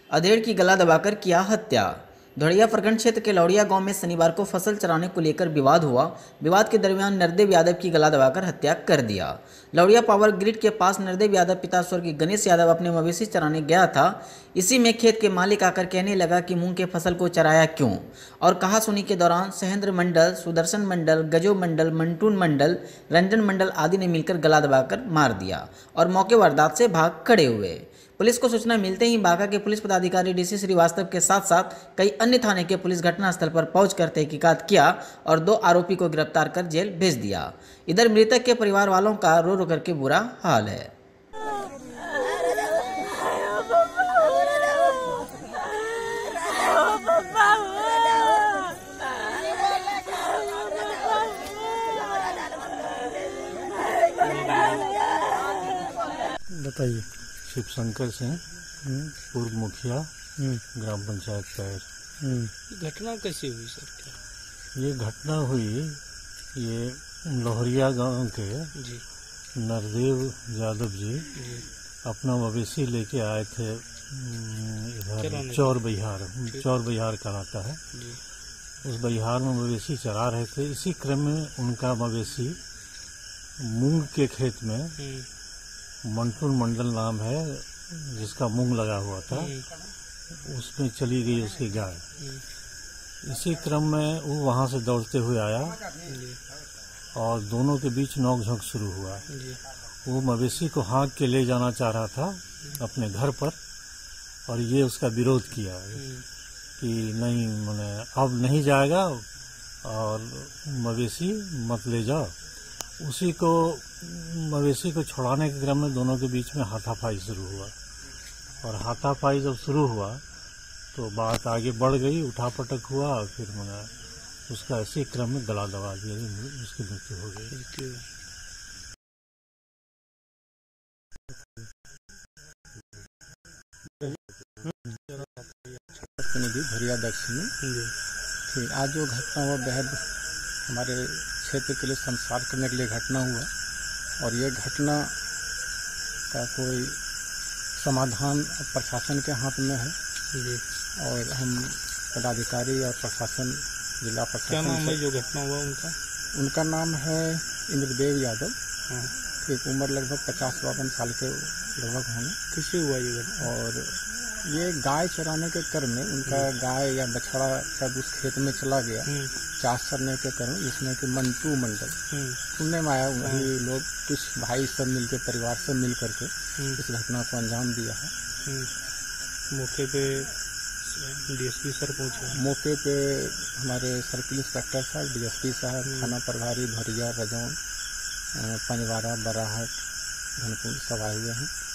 अधेड़ की गला दबाकर किया हत्या। धोड़िया प्रखंड क्षेत्र के लौड़िया गांव में शनिवार को फसल चराने को लेकर विवाद हुआ। विवाद के दरमियान नरदेव यादव की गला दबाकर हत्या कर दिया। लौड़िया पावर ग्रिड के पास नरदेव यादव पिता स्वर्गीय गणेश यादव अपने मवेशी चराने गया था। इसी में खेत के मालिक आकर कहने लगा कि मूंग के फसल को चराया क्यों, और कहा सुनी के दौरान सहेंद्र मंडल, सुदर्शन मंडल, गजो मंडल, मंटून मंडल, रंजन मंडल आदि ने मिलकर गला दबाकर मार दिया और मौके वारदात से भाग खड़े हुए। पुलिस को सूचना मिलते ही बांका के पुलिस पदाधिकारी डीसी श्रीवास्तव के साथ साथ कई अन्य थाने के पुलिस घटनास्थल पर पहुंचकर तहकीकात किया और 2 आरोपी को गिरफ्तार कर जेल भेज दिया। इधर मृतक के परिवार वालों का रो रो करके बुरा हाल है। बताइए। शिव शंकर सिंह, पूर्व मुखिया, ग्राम पंचायत पैर। घटना कैसी हुई सर? क्या ये घटना हुई, ये लोहरिया गांव के नरदेव यादव जी अपना मवेशी लेके आए थे इधर चौर बहिहार कहलाता है। उस बहिहार में मवेशी चरा रहे थे। इसी क्रम में उनका मवेशी मूंग के खेत में, मंटून मंडल नाम है जिसका मूंग लगा हुआ था, उसमें चली गई उसकी गाय। इसी क्रम में वो वहां से दौड़ते हुए आया और दोनों के बीच नोक-झोंक शुरू हुआ। वो मवेशी को हाँक के ले जाना चाह रहा था अपने घर पर, और ये उसका विरोध किया कि नहीं, मैंने अब नहीं जाएगा और मवेशी मत ले जाओ। उसी को मवेशी को छुड़ाने के क्रम में दोनों के बीच में हाथापाई शुरू हुआ, और हाथापाई जब शुरू हुआ तो बात आगे बढ़ गई, उठापटक हुआ और फिर मैंने उसका इसी क्रम में गला दबा दिया, उसकी मृत्यु हो गई। प्रतिनिधि भरिया दक्षिणी। आज जो घटना हुआ बेहद हमारे क्षेत्र के लिए संसार करने के लिए घटना हुआ, और ये घटना का कोई समाधान प्रशासन के हाथ में है। और हम पदाधिकारी और प्रशासन, जिला प्रशासन। क्या नाम है जो घटना हुआ उनका? नाम है इंद्रदेव यादव। एक उम्र लगभग 50-52 साल के लगभग होंगे। कैसे हुआ ये घटना? और ये गाय चराने के क्रम में उनका गाय या बछड़ा जब उस खेत में चला गया चास करने के क्रम, जिसमें कि मंटू मंडल सुनने में आया, वही लोग कुछ भाई सब मिलकर, परिवार सब मिल करके इस घटना को अंजाम दिया है। मौके पे डीएसपी सर पहुंचे। मौके पे हमारे सर्किल इंस्पेक्टर साहब, डीएसपी साहब, थाना प्रभारी भरिया, रजौन, पंजवाड़ा, बराहट, धनपुर सब आए हुए हैं।